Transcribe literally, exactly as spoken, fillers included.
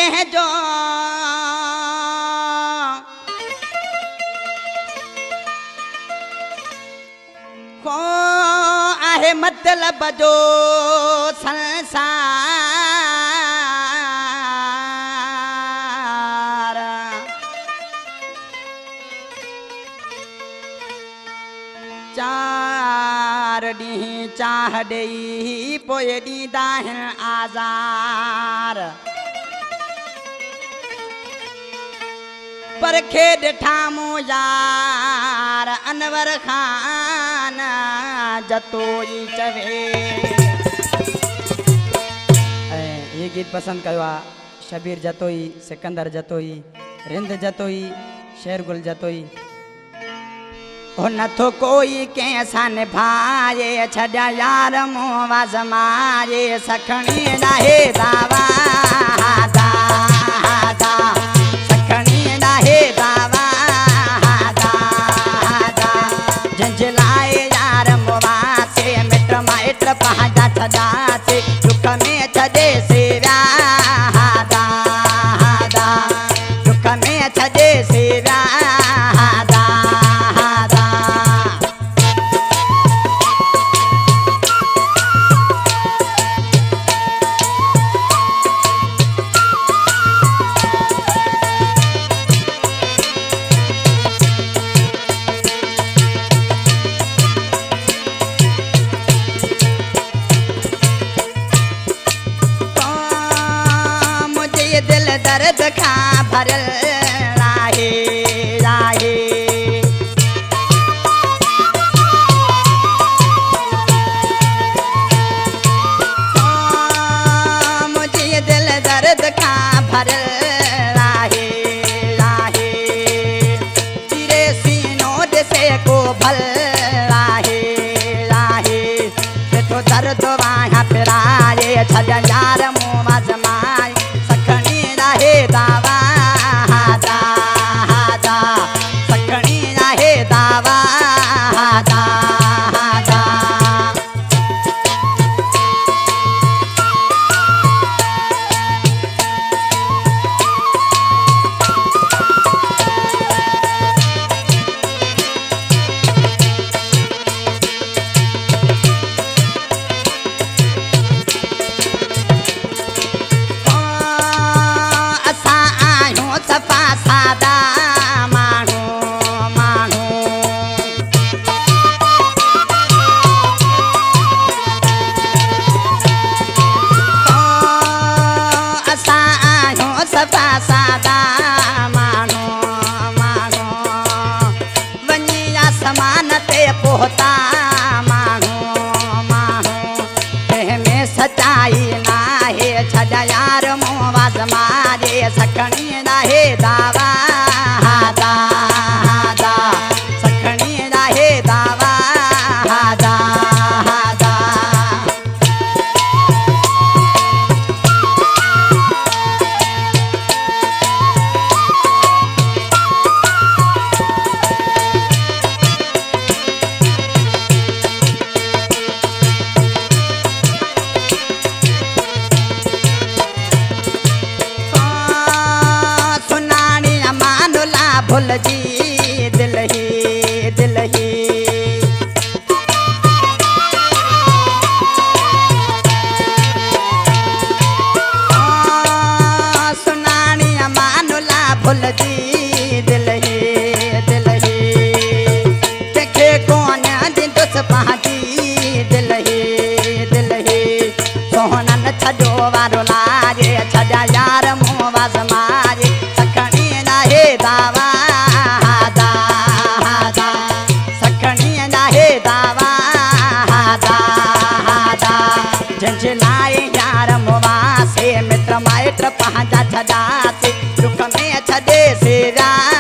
कंहिंजो को आहे मतलब जो संसार चार ॾींहं चाह ॾेई पोइ ॾींदा आहिनि आज़ार पर खे ॾिठा मूं यार अनवर खान जतोई चवे। ये गीत पसंद कयो आहे शबीर जतोई, सिकंदर जतोई, रिंद जतोई, शेरगुल जतोई। हो नथो कोई कंहिंसां निभाए छॾिया यार मूं वज़माए सखणी नाहे दावा दा दा सखणी नाहे दावा दा दा जंहिंजे लाइ यार मूं वासे मिट माइट पंहिंजा छॾासे दुख में छॾे सेवा दा दा दुख में छॾे सेवा दा दर्द खा भरल राहे राहे मुझे दिल दर्द खा भरल राहे राहे तेरे सीनों से को भल राहे राहे तो दर्द वहाँ फिराए छॾ यार मुँह मजमाए हे दावा दा दा सखणी नाहे दावा दा दा पोता माण्हू माण्हू कंहिंमें सचाई नाहे छॾ यार मूं वज़माए सखणी नाहे दावा दा दा सखणी नाहे दावा दा दा भुल जी दिल ही दिल ही सुनानी मानुला भुल जी दिल ही दिल ही देखे कौन दिस पहाड़ी दिल ही दिल ही सोहनन छॾो वारो लागे छॾा यार मूं वज़माए सखणी नाहे दावा जंहिंजे लाइ यार मुवासे मिट माइट पंहिंजा छॾासे दुख में छॾे सेवा